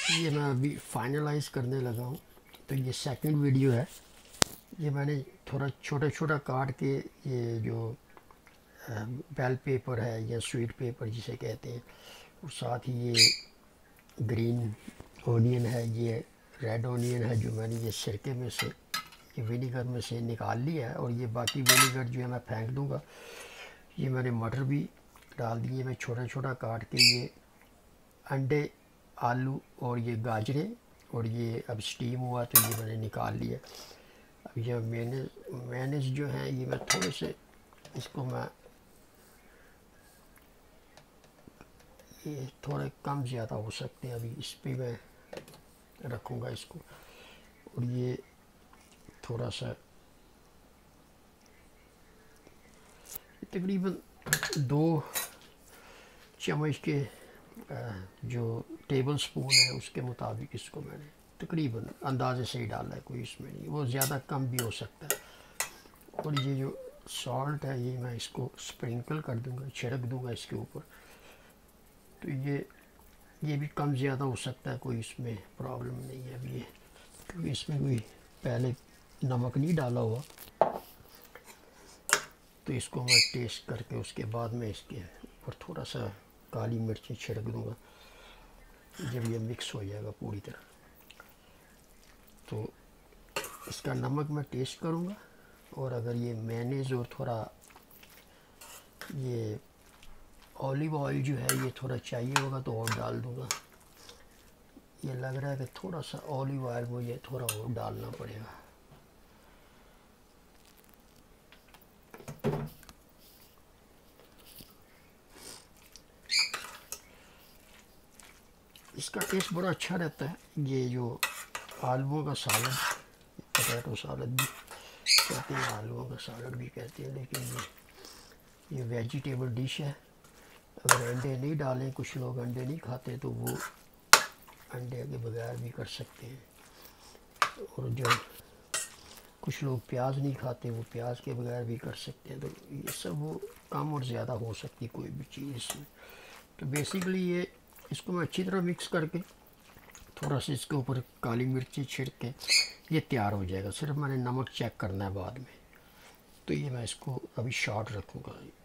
ये मैं अभी फाइनलाइज करने लगा हूँ। तो ये सेकंड वीडियो है। ये मैंने थोड़ा छोटा छोटा काट के, ये जो बेल पेपर है या स्वीट पेपर जिसे कहते हैं, और साथ ही ये ग्रीन ओनियन है, ये रेड ओनियन है जो मैंने ये सिरके में से, ये विनीगर में से निकाल लिया है, और ये बाकी विनीगर जो है मैं फेंक दूँगा। ये मैंने मटर भी डाल दिए, मैं छोटा छोटा काट के ये अंडे, आलू और ये गाजरें, और ये अब स्टीम हुआ तो ये मैंने निकाल लिया। अब ये मेयोनेज़ जो है ये मैं थोड़े से इसको मैं ये थोड़े कम ज़्यादा हो सकते हैं, अभी इस पर मैं रखूँगा इसको। और ये थोड़ा सा तकरीबन 2 चम्मच के जो टेबल स्पून है उसके मुताबिक इसको मैंने तकरीबन अंदाजे से ही डाला है, कोई इसमें नहीं, वो ज़्यादा कम भी हो सकता है। और ये जो सॉल्ट है ये मैं इसको स्प्रिंकल कर दूंगा, छिड़क दूंगा इसके ऊपर। तो ये भी कम ज़्यादा हो सकता है, कोई इसमें प्रॉब्लम नहीं है अभी, ये क्योंकि इसमें कोई पहले नमक नहीं डाला हुआ। तो इसको मैं टेस्ट करके उसके बाद में इसके ऊपर थोड़ा सा काली मिर्ची छिड़क दूंगा जब ये मिक्स हो जाएगा पूरी तरह। तो इसका नमक मैं टेस्ट करूंगा, और अगर ये मेयोनेज़ और थोड़ा ये ऑलिव ऑयल जो है ये थोड़ा चाहिए होगा तो और डाल दूंगा। ये लग रहा है कि थोड़ा सा ऑलिव ऑयल मुझे थोड़ा और डालना पड़ेगा। इसका टेस्ट बड़ा अच्छा रहता है। ये जो आलूओं का सालन, पोटैटो सालन भी कहते हैं, आलूओं का सालन भी कहते हैं, लेकिन ये वेजिटेबल डिश है। अगर अंडे नहीं डालें, कुछ लोग अंडे नहीं खाते, तो वो अंडे के बगैर भी कर सकते हैं। और जो कुछ लोग प्याज नहीं खाते, वो प्याज के बगैर भी कर सकते हैं। तो ये सब वो कम और ज़्यादा हो सकती है कोई भी चीज़ इसमें। तो बेसिकली ये इसको मैं अच्छी तरह मिक्स करके थोड़ा सा इसके ऊपर काली मिर्ची छिड़क के ये तैयार हो जाएगा। सिर्फ मैंने नमक चेक करना है बाद में। तो ये मैं इसको अभी शॉर्ट रखूँगा।